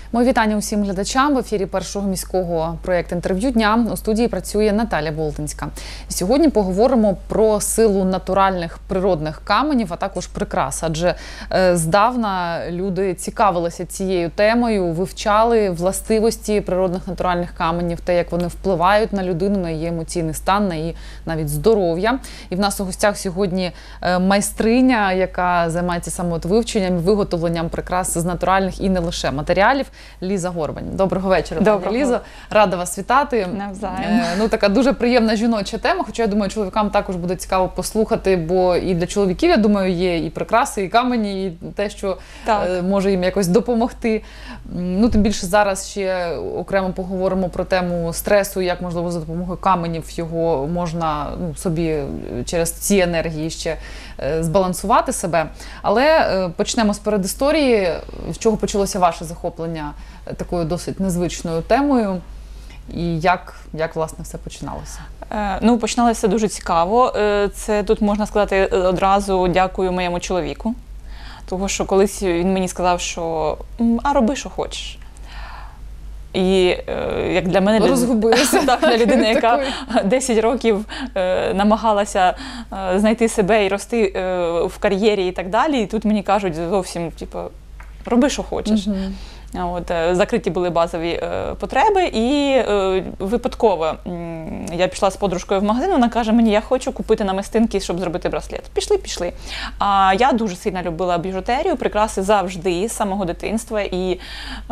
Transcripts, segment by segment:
Мої вітання усім глядачам. В ефірі Першого міського проєкту «Інтерв'ю дня». У студії працює Наталя Болтинська. Сьогодні поговоримо про силу натуральних природних каменів, а також прикрас. Адже здавна люди цікавилися цією темою, вивчали властивості природних натуральних каменів, те, як вони впливають на людину, на її емоційний стан, на її навіть здоров'я. І в нас у гостях сьогодні майстриня, яка займається саме вивченням і виготовленням прикрас з натуральних і не лише матеріалів. Ліза Горбань. Доброго вечора, пані Лізо. Рада вас вітати. Навзаєм. Така дуже приємна жіноча тема, хоча, я думаю, чоловікам також буде цікаво послухати, бо і для чоловіків, я думаю, є і прикраси, і камені, і те, що може їм якось допомогти. Тим більше зараз ще окремо поговоримо про тему стресу, як, можливо, за допомогою каменів його можна собі через ці енергії ще збалансувати себе. Але почнемо з передісторії. З чого почалося ваше захоплення такою досить незвичною темою? І як власне, все починалося? Починалося дуже цікаво. Це тут можна сказати одразу дякую моєму чоловіку. Тому що колись він мені сказав, що роби, що хочеш. І як для мене, розгубилася. Для людини, яка 10 років намагалася знайти себе і рости в кар'єрі і так далі, і тут мені кажуть зовсім, роби, що хочеш. Закриті були базові потреби, і випадково я пішла з подружкою в магазин, вона каже мені, я хочу купити намистинки, щоб зробити браслет. Пішли. А я дуже сильно любила біжутерію, прикраси завжди, з самого дитинства, і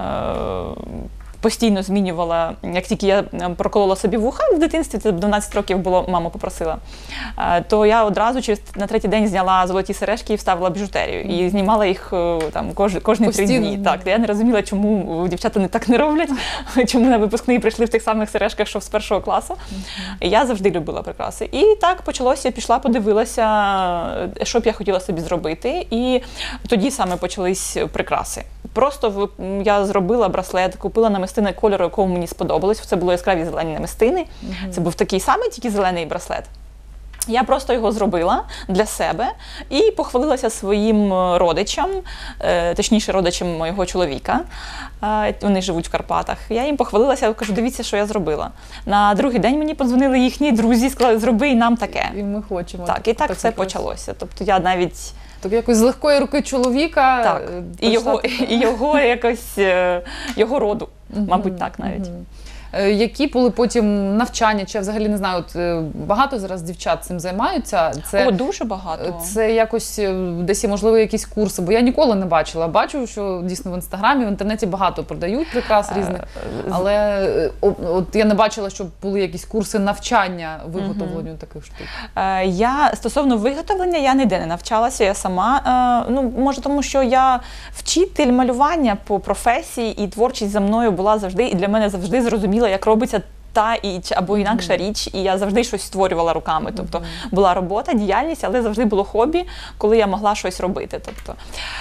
постійно змінювала, як тільки я проколола собі вуха в дитинстві, це 12 років було, мама попросила, то я одразу на третій день зняла золоті сережки і вставила біжутерію. І знімала їх кожні 3 дні. Так, я не розуміла, чому дівчата так не роблять, чому на випускний прийшли в тих самих сережках, що з 1 класу. Я завжди любила прикраси. І так почалося, я пішла, подивилася, що б я хотіла собі зробити. І тоді саме почались прикраси. Просто я зробила браслет, купила намистини кольору, якого мені сподобалось. Це були яскраві зелені намистини. Це був такий самий, тільки зелений браслет. Я просто його зробила для себе і похвалилася своїм родичам, точніше родичам моєго чоловіка. Вони живуть в Карпатах. Я їм похвалилася, кажу, дивіться, що я зробила. На другий день мені подзвонили їхні друзі, сказали, зроби і нам таке. І ми хочемо. Так, і так все почалося. Тобто я навіть... Так якось з легкої руки чоловіка... Так, і його якось, його роду, мабуть, так навіть. Які були потім навчання, чи я взагалі не знаю, багато зараз дівчат цим займаються? Дуже багато. Це якось десь є, можливо, якісь курси, бо я ніколи не бачила. Бачу, що дійсно в Інстаграмі, в інтернеті багато продають прикрас різних, але от я не бачила, щоб були якісь курси навчання виготовленню таких штук. Стосовно виготовлення, я ніде не навчалася, я сама, може тому, що я вчитель малювання по професії, і творчість за мною була завжди, і для мене завжди зрозуміла, як робиться та або інакша річ, і я завжди щось створювала руками. Тобто була робота, діяльність, але завжди було хобі, коли я могла щось робити. Тобто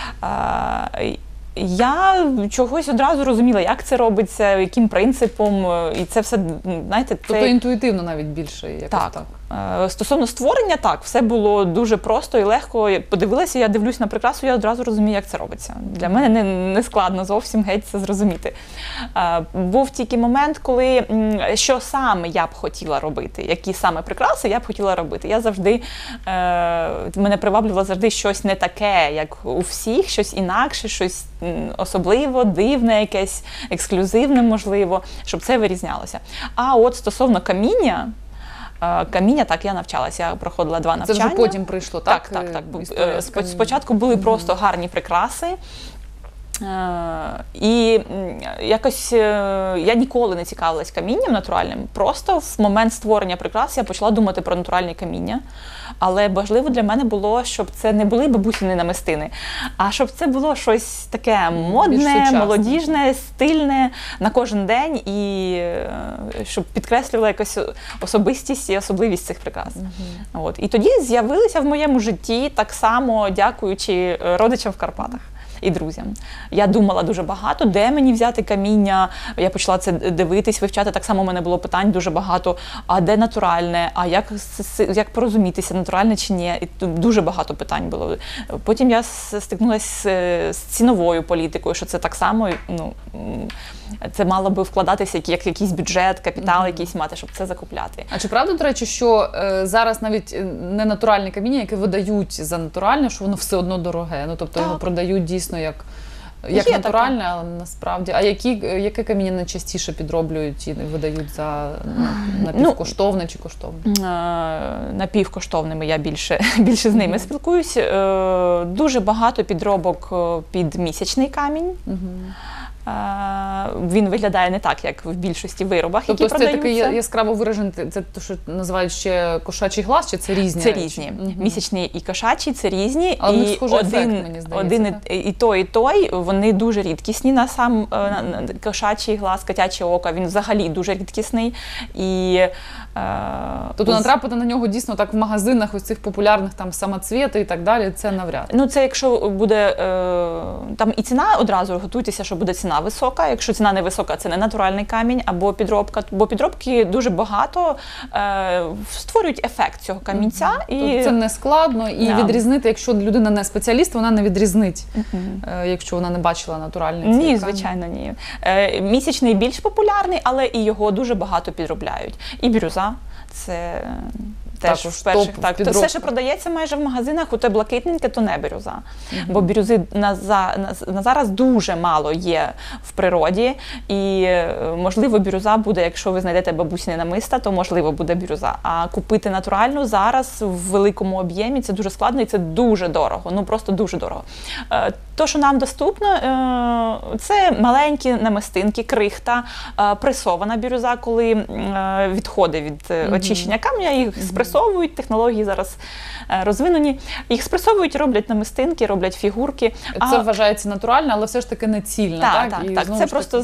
я чогось одразу розуміла, як це робиться, яким принципом, і це все, знаєте, це... Тобто інтуїтивно навіть більше якось так. Стосовно створення, так, все було дуже просто і легко. Подивилася, я дивлюсь на прикрасу, я одразу розумію, як це робиться. Для мене не складно зовсім геть це зрозуміти. Був тільки момент, коли, що саме я б хотіла робити, які саме прикраси я б хотіла робити. Я завжди, мене приваблювало завжди щось не таке, як у всіх, щось інакше, щось особливо, дивне якесь, ексклюзивне, можливо, щоб це вирізнялося. А от стосовно каміння, так, я навчалася, я проходила 2 навчання. Це вже потім прийшло, так? Так. Спочатку були просто гарні прикраси, і якось я ніколи не цікавилась камінням натуральним, просто в момент створення прикрас я почала думати про натуральні каміння, але важливо для мене було, щоб це не були бабусіни намистини, а щоб це було щось таке модне, молодіжне, стильне на кожен день, і щоб підкреслювала якась особистість і особливість цих прикрас. І тоді з'явилися в моєму житті так само, дякуючи родичам в Карпатах. і друзям. Я думала дуже багато, де мені взяти каміння. Я почала це дивитись, вивчати. Так само у мене було питань дуже багато. А де натуральне? А як порозумітися, натуральне чи ні? І тут дуже багато питань було. Потім я стикнулася з ціновою політикою, що це так само, це мало би вкладатися як якийсь бюджет, капітал якийсь мати, щоб це закупляти. А чи правда, до речі, що зараз навіть не натуральне каміння, яке видають за натуральне, що воно все одно дороге? Ну, тобто його продають дійсно як натуральне, але насправді. А яке каміння найчастіше підроблюють і видають за напівкоштовне чи коштовне? Напівкоштовними я більше з ними спілкуюсь. Дуже багато підробок під місячний камінь. Він виглядає не так, як в більшості виробах, які продаються. Тобто це такий яскраво виражений, це те, що називають ще кошачий глаз, чи це різні Це речі? різні. Місячний і кошачий – це різні. Але в них схожий ефект, мені здається. Один і той, вони дуже рідкісні на сам кошачий глаз, котяче око, він взагалі дуже рідкісний. Тобто натрапити на нього дійсно так в магазинах ось цих популярних там самоцвіти і так далі, це навряд. Це якщо буде, там і ціна одразу, готуйтеся, що буде ціна висока. Якщо ціна не висока, це не натуральний камінь або підробка. Бо підробки дуже багато створюють ефект цього камінця. Тобто це не складно і відрізнити, якщо людина не спеціаліст, вона не відрізнить, якщо вона не бачила натуральний цей камінь. Ні, звичайно, ні. Місячний більш популярний, але і його дуже багато підробляють. І бірюза. Це теж в перших. Так, то все, що продається майже в магазинах, у те блакитненьке, то не бірюза. Бо бірюзи на зараз дуже мало є в природі. І, можливо, бірюза буде, якщо ви знайдете бабусіне намиста, то, можливо, буде бірюза. А купити натуральну зараз в великому об'ємі – це дуже складно і це дуже дорого. Просто дуже дорого. То, що нам доступно, це маленькі намистинки, крихта, пресована бірюза, коли відходи від очищення каменя, їх спресовують, технології зараз розвинені, їх спресовують, роблять намистинки, роблять фігурки. Це вважається натурально, але все ж таки не цільно, так? Так, це просто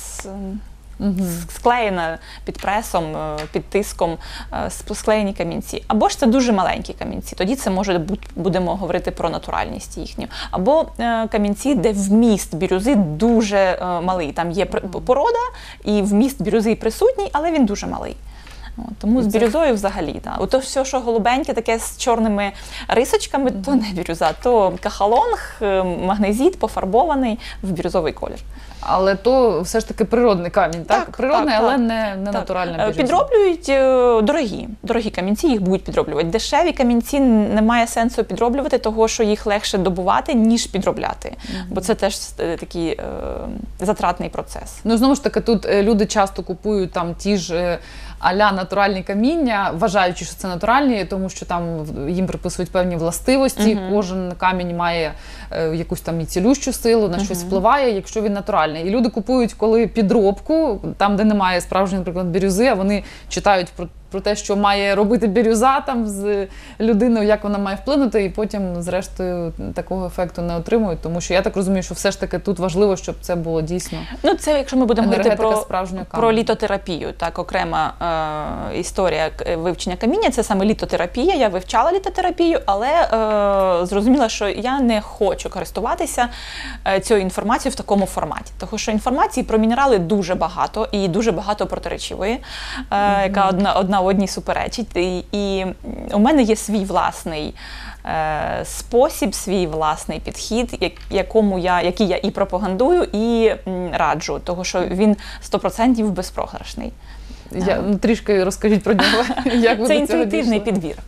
склеєна під пресом, під тиском, склеєні камінці. Або ж це дуже маленькі камінці, тоді це може бути, будемо говорити про натуральність їхню. Або камінці, де вміст бірюзи дуже малий. Там є порода, і вміст бірюзи присутній, але він дуже малий. Тому з бірюзою взагалі. Ото все, що голубеньке, таке з чорними рисочками, то не бірюза, то кахалонг, магнезит пофарбований в бірюзовий колір. Але то все ж таки природний камінь, так? Природний, але не натуральна бірюза. Підроблюють дорогі камінці, їх будуть підроблювати. Дешеві камінці немає сенсу підроблювати, того, що їх легше добувати, ніж підробляти. Бо це теж такий затратний процес. Знову ж таки, тут люди часто купують там ті ж а-ля натуральні каміння, вважаючи, що це натуральні, тому що там їм приписують певні властивості, кожен камінь має якусь там і цілющу силу, на щось впливає, якщо він натуральний. І люди купують, коли підробку, там, де немає справжньої, наприклад, бірюзи, а вони читають про те, що має робити бірюза там з людиною, як вона має вплинути, і потім, зрештою, такого ефекту не отримують. Тому що я так розумію, що все ж таки тут важливо, щоб це було дійсно це якщо ми будемо говорити про літотерапію. Так, окрема історія вивчення каміння, це саме літотерапія. Я вивчала літотерапію, але зрозуміла, що я не хочу користуватися цією інформацією в такому форматі. Тому що інформації про мінерали дуже багато, і дуже багато протиречивої, яка одна одній суперечить. І у мене є свій власний спосіб, свій власний підхід, який я і пропагандую, і раджу, тому що він 100% безпрограшний. Трішки розкажіть про нього. Це інтуїтивний підбір.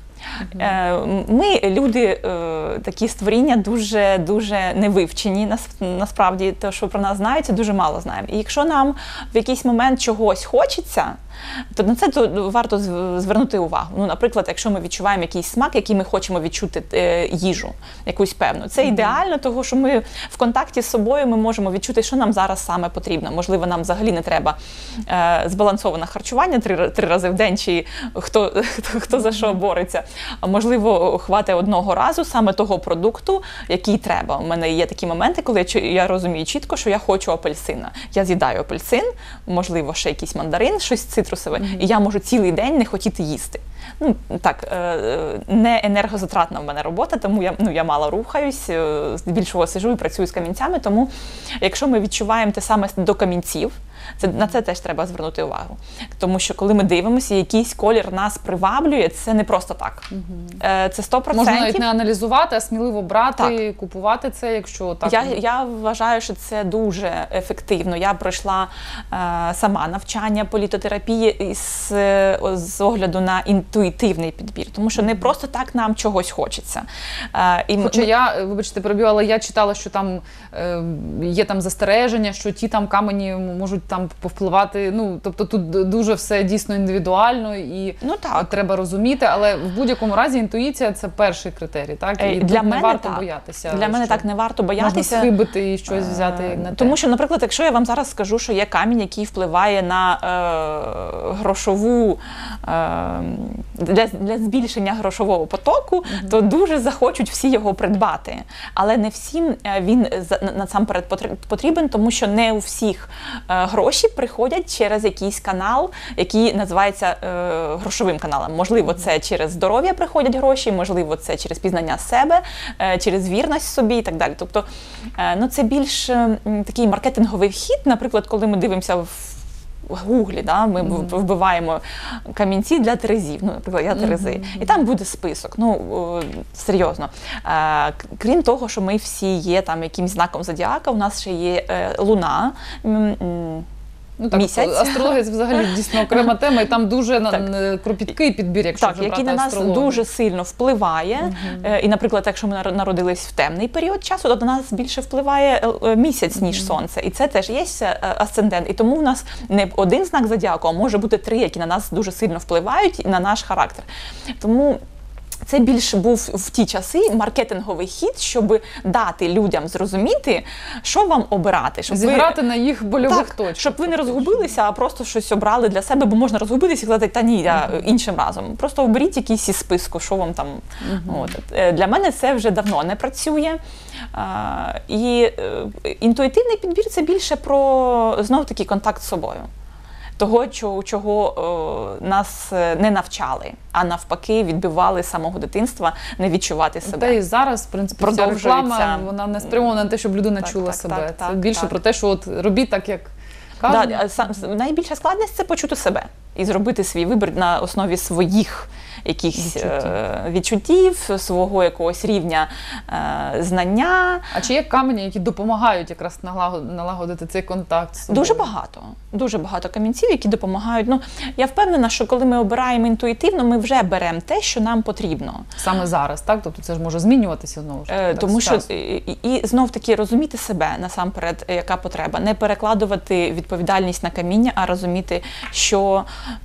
Ми, люди, такі створіння дуже невивчені, насправді, те, що про нас знають, це дуже мало знаємо. І якщо нам в якийсь момент чогось хочеться, то на це варто звернути увагу. Наприклад, якщо ми відчуваємо якийсь смак, який ми хочемо відчути їжу, якусь певну. Це ідеально, тому що ми в контакті з собою ми можемо відчути, що нам зараз саме потрібно. Можливо, нам взагалі не треба збалансоване харчування 3 рази в день, чи хто за що бореться. Можливо, хватить одного разу саме того продукту, який треба. У мене є такі моменти, коли я розумію чітко, що я хочу апельсина. Я з'їдаю апельсин, можливо, ще якийсь мандарин, щось цитрусове, і я можу цілий день не хотіти їсти. Ну, так, не енергозатратна в мене робота, тому я мало рухаюсь, здебільшого сиджу і працюю з камінцями, тому якщо ми відчуваємо те саме до камінців, на це теж треба звернути увагу. Тому що коли ми дивимося, якийсь колір нас приваблює, це не просто так. Це 100%. Можна навіть не аналізувати, а сміливо брати, купувати це, якщо так. Я вважаю, що це дуже ефективно. Я пройшла сама навчання політотерапії з огляду на інтуїтивний підбір. Тому що не просто так нам чогось хочеться. Хоча я, вибачте, переб'ю, але я читала, що там є там застереження, що ті там камені можуть там повпливати, ну, тобто тут дуже все дійсно індивідуально і треба розуміти, але в будь-якому разі інтуїція – це перший критерій, так? І для мене не варто боятися. Для мене так не варто боятися. Можна схибити і щось взяти не те. Тому що, наприклад, якщо я вам зараз скажу, що є камінь, який впливає на грошову, для збільшення грошового потоку, то дуже захочуть всі його придбати. Але не всім він насамперед потрібен, тому що не у всіх гроші приходять через якийсь канал, який називається грошовим каналом. Можливо, це через здоров'я приходять гроші, можливо, це через пізнання себе, через вірність собі і так далі. Тобто, це більш такий маркетинговий вхід, наприклад, коли ми дивимося в Гуглі, ми вбиваємо камінці для терезів, наприклад, я терези, і там буде список, серйозно. Крім того, що ми всі є там якимсь знаком зодіака, у нас ще є луна, місяць. Астрологія – це взагалі дійсно окрема тема, і там дуже кропіткий підбір, якщо вже брати який на нас дуже сильно впливає. І, наприклад, якщо ми народились в темний період часу, то до нас більше впливає місяць, ніж сонце. І це теж є асцендент. І тому в нас не один знак зодіаку, а може бути 3, які на нас дуже сильно впливають на наш характер. Тому це більше був в ті часи маркетинговий хід, щоб дати людям зрозуміти, що вам обирати. Щоб зіграти на їх больових точках. Щоб ви не розгубилися, а просто щось обрали для себе, бо можна розгубитися і сказати, та ні, я іншим разом. Просто оберіть якийсь із списку, що вам там. Для мене це вже давно не працює. І інтуїтивний підбір – це більше про, знов-таки, контакт з собою. Того, чого нас не навчали, а навпаки відбивали з самого дитинства не відчувати себе. Та і зараз, в принципі, ця реклама, вона не спрямована на те, щоб людина чула себе. Це більше про те, що робіть так, як кажуть. Найбільша складність – це почути себе і зробити свій вибір на основі своїх якихось відчуттів, свого якогось рівня знання. А чи є камені, які допомагають якраз налагодити цей контакт з собою? Дуже багато камінців, які допомагають. Я впевнена, що коли ми обираємо інтуїтивно, ми вже беремо те, що нам потрібно. Саме зараз, так? Тобто це ж може змінюватися знову ж? Тому що, і знов-таки розуміти себе насамперед, яка потреба. Не перекладувати відповідальність на каміння, а розуміти, що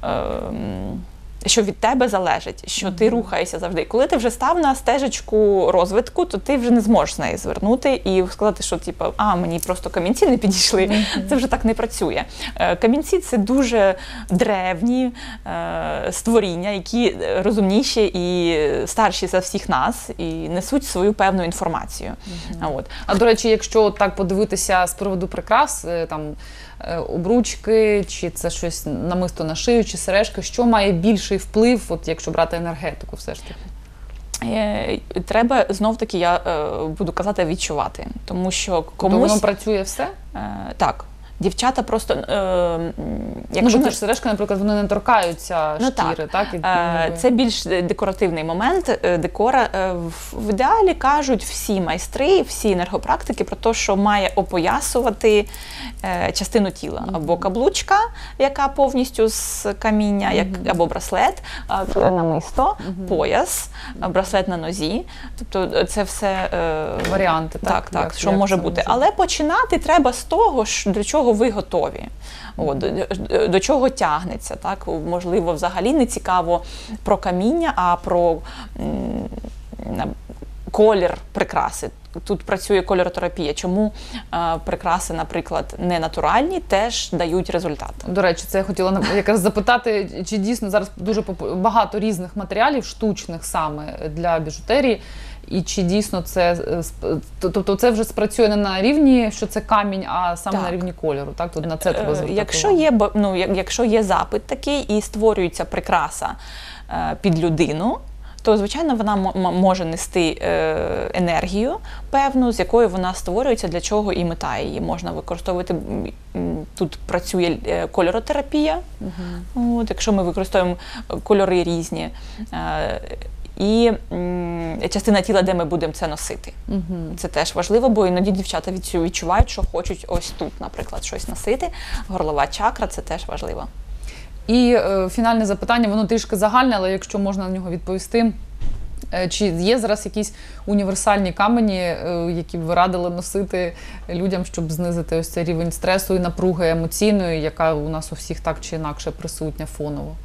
від тебе залежить, що ти рухаєшся завжди. Коли ти вже став на стежечку розвитку, то ти вже не зможеш з неї звернути і сказати, що мені просто камінці не підійшли. Це вже так не працює. Камінці – це дуже древні створіння, які розумніші і старші за всіх нас, і несуть свою певну інформацію. А, до речі, якщо так подивитися з приводу прикрас, там, обручки, чи це щось намисто на шию, чи сережки, що має більший вплив, якщо брати енергетику все ж таки? Треба, знов-таки, я буду казати, відчувати. Тому що комусь... То воно працює все? Так. Дівчата просто... Якщо сережки, наприклад, вони не торкаються шкіри, так? Це більш декоративний момент декора. В ідеалі кажуть всі майстри, всі енергопрактики про те, що має опоясувати частину тіла. Або каблучка, яка повністю з каміння, або браслет, намисто, пояс, браслет на нозі. Тобто це все... Варіанти, так? Так, що може бути. Але починати треба з того, до чого ви готові, до чого тягнеться. Так? Можливо, взагалі не цікаво про каміння, а про колір прикраси. Тут працює кольоротерапія. Чому прикраси, наприклад, не натуральні, теж дають результат. До речі, це я хотіла якраз запитати, чи дійсно зараз дуже багато різних матеріалів, штучних саме для біжутерії, І чи дійсно це, тобто це вже спрацює не на рівні, що це камінь, а саме на рівні кольору, так? Тут на це треба звертати увагу. Якщо є запит такий і створюється прикраса під людину, то, звичайно, вона може нести енергію певну, з якою вона створюється, для чого і мета її. Можна використовувати, тут працює кольоротерапія, якщо ми використовуємо кольори різні, і частина тіла, де ми будемо це носити. Це теж важливо, бо іноді дівчата відчувають, що хочуть ось тут, наприклад, щось носити. Горлова чакра – це теж важливо. І фінальне запитання, воно трішки загальне, але якщо можна на нього відповісти. Чи є зараз якісь універсальні камені, які б ви радили носити людям, щоб знизити ось цей рівень стресу і напруги емоційної, яка у нас у всіх так чи інакше присутня фоново?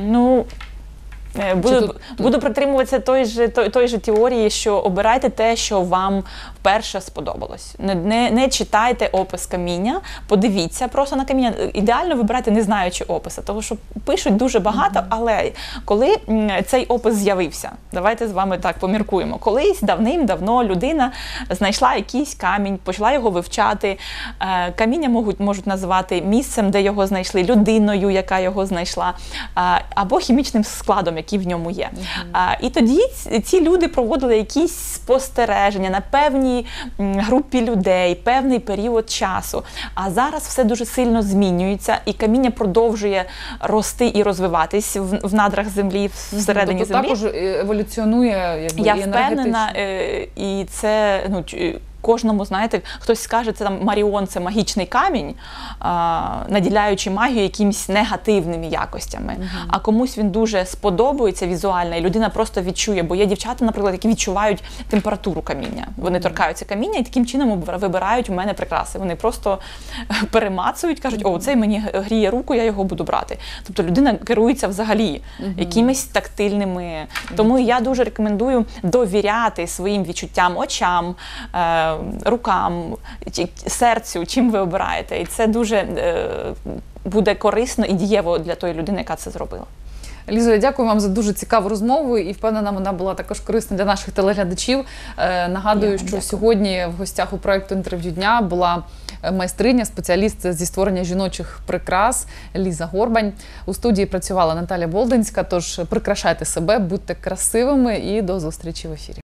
Буду притримуватися той же теорії, що обирайте те, що вам вперше сподобалось. Не читайте опис каміння, подивіться просто на каміння. Ідеально вибирайте, не знаючи опису, тому що пишуть дуже багато, але коли цей опис з'явився, давайте з вами так поміркуємо. Колись давним-давно людина знайшла якийсь камінь, почала його вивчати. Каміння можуть називати місцем, де його знайшли, людиною, яка його знайшла, або хімічним складом, який в ньому є. І тоді ці люди проводили якісь спостереження на певній групі людей, певний період часу. А зараз все дуже сильно змінюється, і каміння продовжує рости і розвиватись в надрах землі, всередині землі. Також еволюціонує, якби, я і впевнена, і це, кожному, знаєте, хтось скаже, це там Маріон, це магічний камінь, наділяючи магію якимись негативними якостями. А комусь він дуже сподобається візуально, і людина просто відчує. Бо є дівчата, наприклад, які відчувають температуру каміння. Вони торкаються каміння і таким чином вибирають у мене прикраси. Вони просто перемацують, кажуть, о, цей мені гріє руку, я його буду брати. Тобто людина керується взагалі якимись тактильними. Тому я дуже рекомендую довіряти своїм відчуттям, очам, рукам, серцю, чим ви обираєте. І це дуже буде корисно і дієво для тої людини, яка це зробила. Лізо, я дякую вам за дуже цікаву розмову і впевнена, вона була також корисна для наших телеглядачів. Нагадую, що сьогодні в гостях у проєкту «Інтерв'ю дня» була майстриня, спеціаліст зі створення жіночих прикрас Ліза Горбань. У студії працювала Наталя Болдинська, тож прикрашайте себе, будьте красивими і до зустрічі в ефірі.